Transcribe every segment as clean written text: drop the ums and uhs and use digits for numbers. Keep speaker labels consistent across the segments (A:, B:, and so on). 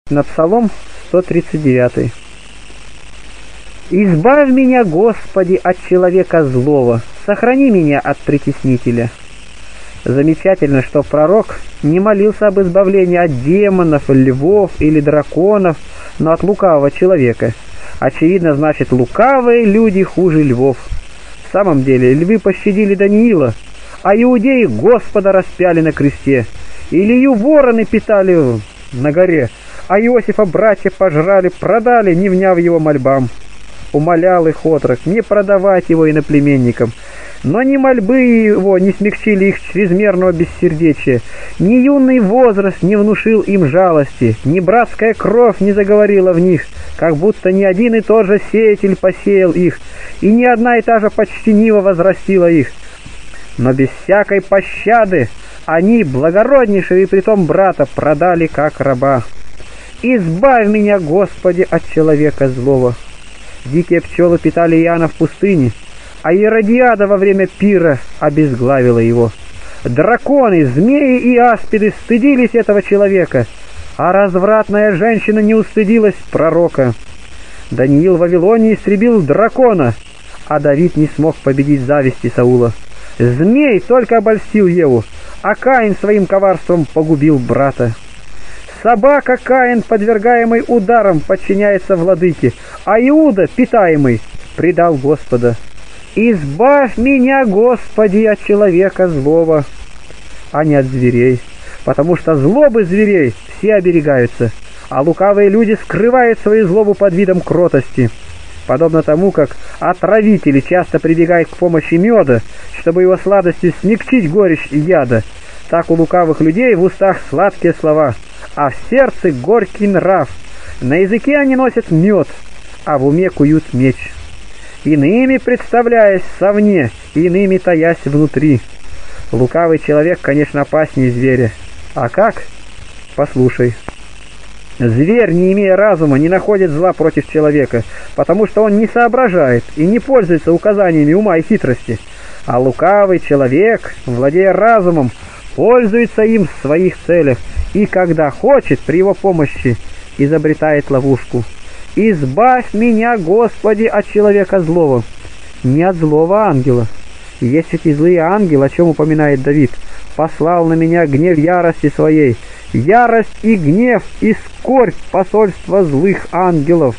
A: На Псалом 139. «Избавь меня, Господи, от человека злого, сохрани меня от притеснителя». Замечательно, что пророк не молился об избавлении от демонов, львов или драконов, но от лукавого человека. Очевидно, значит, лукавые люди хуже львов. В самом деле, львы пощадили Даниила, а иудеи Господа распяли на кресте. Илью вороны питали на горе, а Иосифа братья пожрали, продали, не вняв его мольбам. Умолял их отрок не продавать его иноплеменникам, но ни мольбы его не смягчили их чрезмерного бессердечия, ни юный возраст не внушил им жалости, ни братская кровь не заговорила в них, как будто ни один и тот же сеятель посеял их, и ни одна и та же почтениво возрастила их. Но без всякой пощады они благороднейшего и притом брата продали как раба. «Избавь меня, Господи, от человека злого». Дикие пчелы питали Иоанна в пустыне, а Иродиада во время пира обезглавила его. Драконы, змеи и аспиды стыдились этого человека, а развратная женщина не устыдилась пророка. Даниил в Вавилоне истребил дракона, а Давид не смог победить зависти Саула. Змей только обольстил Еву, а Каин своим коварством погубил брата. Собака Каин, подвергаемый ударом, подчиняется владыке, а Иуда, питаемый, предал Господа. «Избавь меня, Господи, от человека злого», а не от зверей, потому что злобы зверей все оберегаются, а лукавые люди скрывают свою злобу под видом кротости. Подобно тому, как отравители часто прибегают к помощи меда, чтобы его сладостью смягчить горечь яда, так у лукавых людей в устах сладкие слова, а в сердце горький нрав. На языке они носят мед, а в уме куют меч. Иными представляясь совне, иными таясь внутри. Лукавый человек, конечно, опаснее зверя. А как? Послушай. Зверь, не имея разума, не находит зла против человека, потому что он не соображает и не пользуется указаниями ума и хитрости. А лукавый человек, владея разумом, пользуется им в своих целях и, когда хочет, при его помощи изобретает ловушку. «Избавь меня, Господи, от человека злого», не от злого ангела. Есть ведь и злые ангелы, о чем упоминает Давид. «Послал на меня гнев ярости своей». Ярость и гнев и скорбь посольства злых ангелов.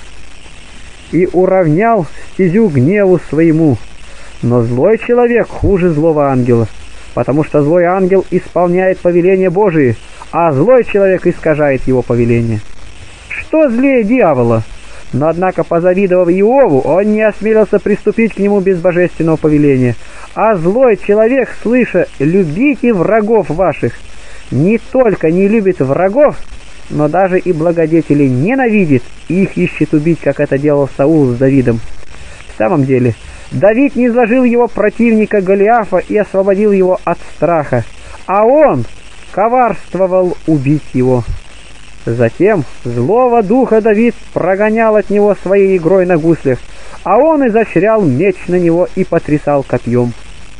A: «И уравнял стезю гневу своему». Но злой человек хуже злого ангела, потому что злой ангел исполняет повеления Божии, а злой человек искажает его повеление. Что злее дьявола? Но, однако, позавидовав Иову, он не осмелился приступить к нему без божественного повеления. А злой человек, слыша «любите врагов ваших», не только не любит врагов, но даже и благодетелей ненавидит и их ищет убить, как это делал Саул с Давидом. В самом деле, Давид низложил его противника Голиафа и освободил его от страха, а он коварствовал убить его. Затем злого духа Давид прогонял от него своей игрой на гуслях, а он изощрял меч на него и потрясал копьем.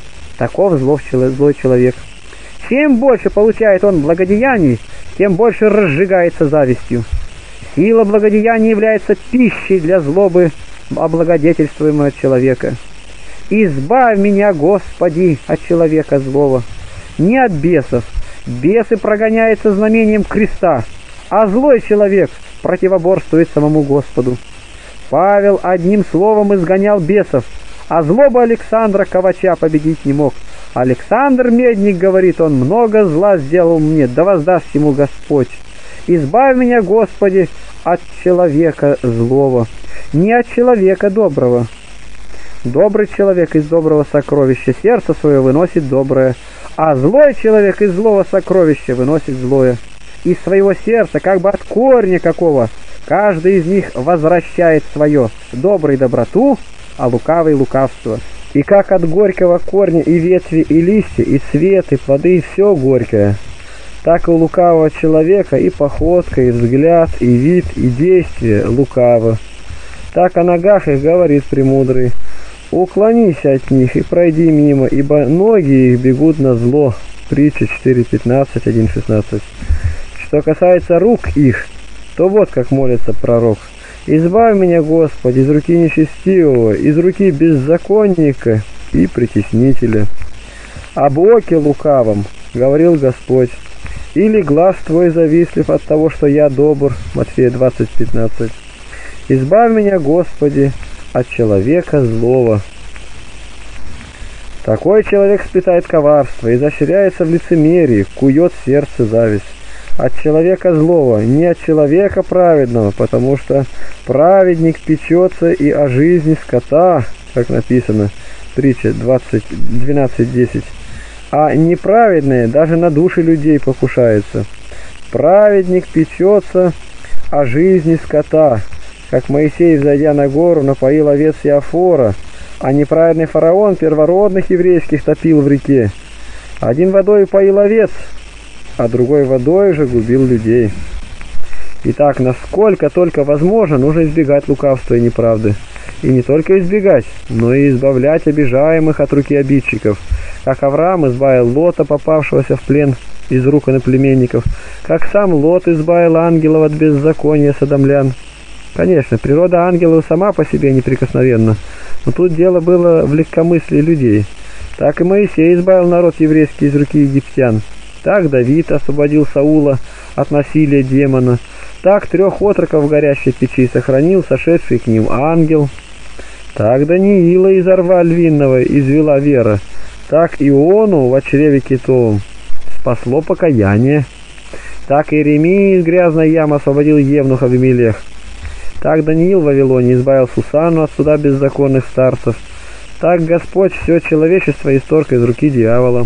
A: Таков злой человек. Чем больше получает он благодеяний, тем больше разжигается завистью. Сила благодеяния является пищей для злобы облагодетельствуемого человека. «Избавь меня, Господи, от человека злого». Не от бесов. Бесы прогоняются знамением креста, а злой человек противоборствует самому Господу. Павел одним словом изгонял бесов, а злобу Александра Ковача победить не мог. Александр Медник, говорит он, много зла сделал мне, да воздаст ему Господь. Избавь меня, Господи, от человека злого, не от человека доброго. Добрый человек из доброго сокровища сердце свое выносит доброе, а злой человек из злого сокровища выносит злое. Из своего сердца, как бы от корня какого, каждый из них возвращает свое, добрый доброту, а лукавый лукавство. И как от горького корня и ветви, и листья, и цвет, и плоды, и все горькое, так и у лукавого человека и походка, и взгляд, и вид, и действие лукаво. Так о ногах их говорит премудрый: уклонись от них и пройди мимо, ибо ноги их бегут на зло. Притча 4:15, 1:16. Что касается рук их, то вот как молится пророк: «Избавь меня, Господи, из руки нечестивого, из руки беззаконника и притеснителя». «Об оке лукавом говорил Господь, или глаз твой завистлив от того, что я добр». Матфея 20:15. «Избавь меня, Господи, от человека злого». Такой человек сплетает коварство, изощряется в лицемерии, кует сердце зависть. От человека злого, не от человека праведного, потому что праведник печется и о жизни скота, как написано, притча 12:10, а неправедные даже на души людей покушаются. Праведник печется о жизни скота, как Моисей, взойдя на гору, напоил овец Иофора, а неправедный фараон первородных еврейских топил в реке. Один водой поил овец, а другой водой же губил людей. Итак, насколько только возможно, нужно избегать лукавства и неправды. И не только избегать, но и избавлять обижаемых от руки обидчиков, как Авраам избавил Лота, попавшегося в плен из рук иноплеменников, как сам Лот избавил ангелов от беззакония содомлян. Конечно, природа ангелов сама по себе неприкосновенна, но тут дело было в легкомыслии людей. Так и Моисей избавил народ еврейский из руки египтян. Так Давид освободил Саула от насилия демона. Так 3 отроков в горящей печи сохранил сошедший к ним ангел. Так Даниила из рва львиного извела вера. Так Иону в чреве китовом спасло покаяние. Так Иеремия из грязной ямы освободил евнуха Авимелех. Так Даниил в Вавилоне избавил Сусанну от суда беззаконных старцев. Так Господь все человечество исторг из руки дьявола.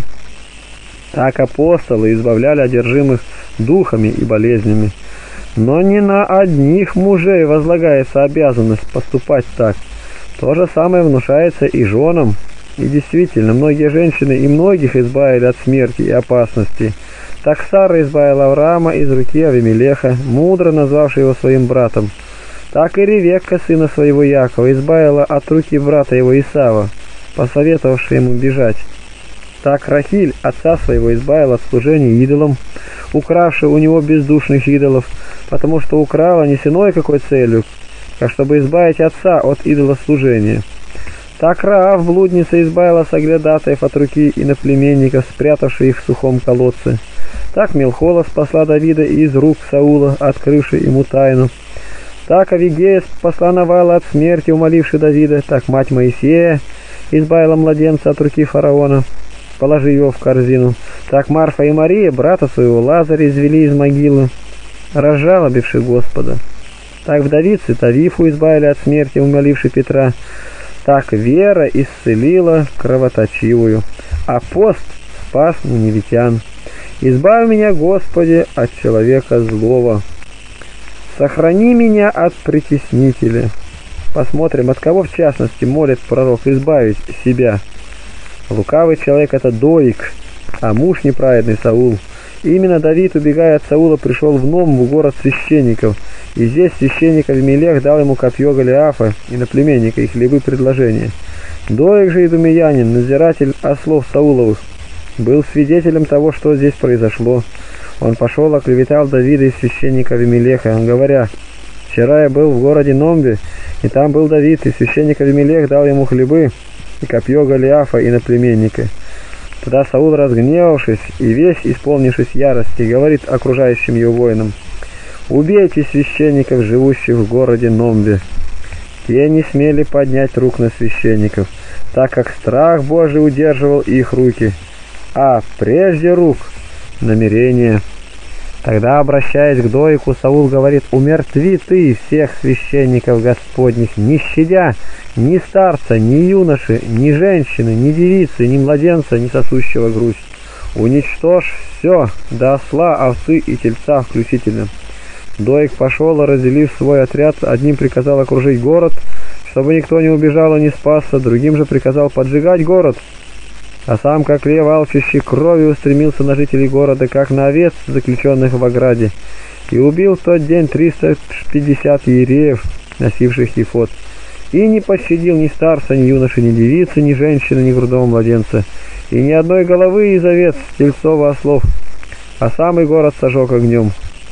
A: Так апостолы избавляли одержимых духами и болезнями. Но не на одних мужей возлагается обязанность поступать так. То же самое внушается и женам. И действительно, многие женщины и многих избавили от смерти и опасности. Так Сара избавила Авраама из руки Авимелеха, мудро назвавший его своим братом. Так и Ревекка, сына своего Якова, избавила от руки брата его Исава, посоветовавший ему бежать. Так Рахиль отца своего избавила от служения идолам, укравши у него бездушных идолов, потому что украла не с иной какой целью, как чтобы избавить отца от идолослужения. Так Раав, блудница, избавила соглядатаев от руки иноплеменников, спрятавших их в сухом колодце. Так Мелхола спасла Давида из рук Саула, открывши ему тайну. Так Авигея спасла Навала от смерти, умоливши Давида. Так мать Моисея избавила младенца от руки фараона, положив его в корзину. Так Марфа и Мария брата своего Лазаря извели из могилы, разжалобивши Господа. Так вдовицы Тавифу избавили от смерти, умоливши Петра. Так вера исцелила кровоточивую, а пост спас ниневитян. Избавь меня, Господи, от человека злого. Сохрани меня от притеснителя. Посмотрим, от кого в частности молит пророк избавить себя. Лукавый человек — это Доик, а муж неправедный — Саул. И именно Давид, убегая от Саула, пришел в Ном, в город священников, и здесь священник Авимелех дал ему копье Голиафа, иноплеменника, и хлебы предложения. Доик же идумеянин, надзиратель ослов Сауловых, был свидетелем того, что здесь произошло. Он пошел, оклеветал Давида и священника Авимелеха, говоря: «Вчера я был в городе Номбе, и там был Давид, и священник Авимелех дал ему хлебы и копье Голиафа, иноплеменника». Тогда Саул, разгневавшись и весь исполнившись ярости, говорит окружающим его воинам: «Убейте священников, живущих в городе Номбе». Те не смели поднять рук на священников, так как страх Божий удерживал их руки, а прежде рук намерение. Тогда, обращаясь к Доику, Саул говорит: «Умертви ты всех священников Господних, не щадя ни старца, ни юноши, ни женщины, ни девицы, ни младенца, ни сосущего грудь. Уничтожь все, до осла, овцы и тельца включительно». Доик пошел, и, разделив свой отряд, одним приказал окружить город, чтобы никто не убежал и не спасся, другим же приказал поджигать город. А сам, как лев, алчущий кровью, устремился на жителей города, как на овец, заключенных в ограде, и убил в тот день 350 иереев, носивших ефод, и не пощадил ни старца, ни юноши, ни девицы, ни женщины, ни грудного младенца, и ни одной головы из овец, тельцов и ослов, а самый город сожег огнем.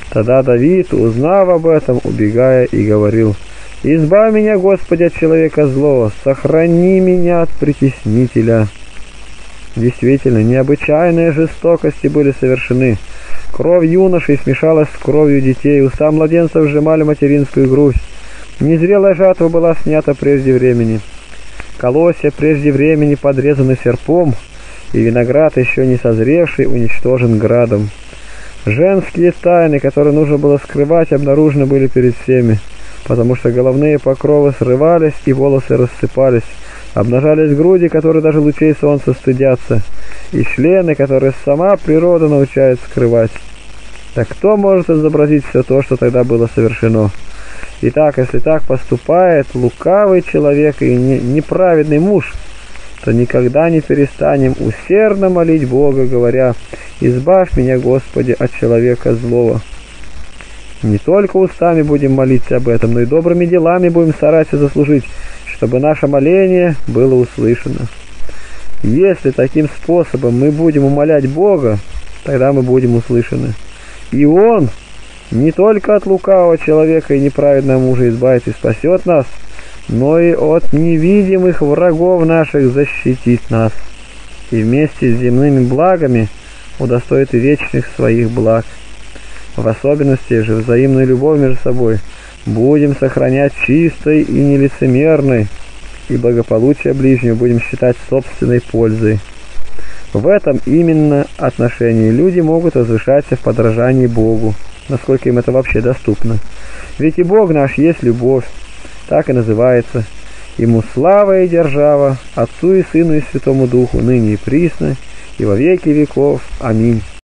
A: Тогда Давид, узнав об этом, убегая, и говорил: «Избавь меня, Господи, от человека злого, сохрани меня от притеснителя». Действительно, необычайные жестокости были совершены. Кровь юношей смешалась с кровью детей, уста младенцев сжимали материнскую грудь. Незрелая жатва была снята прежде времени. Колосья прежде времени подрезаны серпом, и виноград, еще не созревший, уничтожен градом. Женские тайны, которые нужно было скрывать, обнаружены были перед всеми, потому что головные покровы срывались и волосы рассыпались, обнажались груди, которые даже лучей солнца стыдятся, и члены, которые сама природа научает скрывать. Так кто может изобразить все то, что тогда было совершено? Итак, если так поступает лукавый человек и неправедный муж, то никогда не перестанем усердно молить Бога, говоря: «Избавь меня, Господи, от человека злого». Не только устами будем молиться об этом, но и добрыми делами будем стараться заслужить, чтобы наше моление было услышано. Если таким способом мы будем умолять Бога, тогда мы будем услышаны. И Он не только от лукавого человека и неправедного мужа избавит и спасет нас, но и от невидимых врагов наших защитит нас, и вместе с земными благами удостоит и вечных своих благ. В особенности же взаимной любовь между собой будем сохранять чистой и нелицемерной, и благополучие ближнего будем считать собственной пользой. В этом именно отношении люди могут возвышаться в подражании Богу, насколько им это вообще доступно. Ведь и Бог наш есть любовь, так и называется. Ему слава и держава, Отцу и Сыну и Святому Духу, ныне и присно, и во веки веков. Аминь.